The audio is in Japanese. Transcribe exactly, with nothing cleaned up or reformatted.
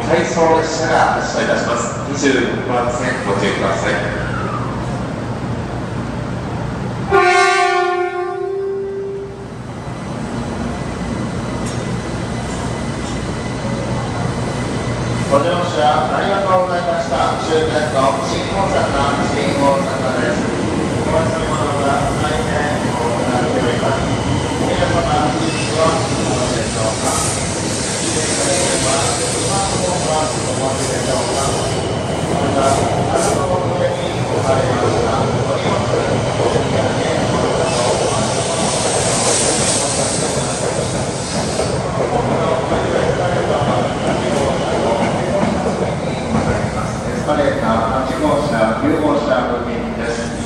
回送列車が発車いたします。にじゅうろくばん線ご注意ください。ご乗車ありがとうございました。終点の新大阪、新大阪です。お忘れ物が大変多くなっております。皆様、本日はどうでしょうか。来ていただければ、スマートフォンはお持ちでしょうか。また、あなたの上に置かれましたお荷物、お土産、お札をお預かりください。お間違いされたはエスカレーターはち号車、きゅう号車付近です。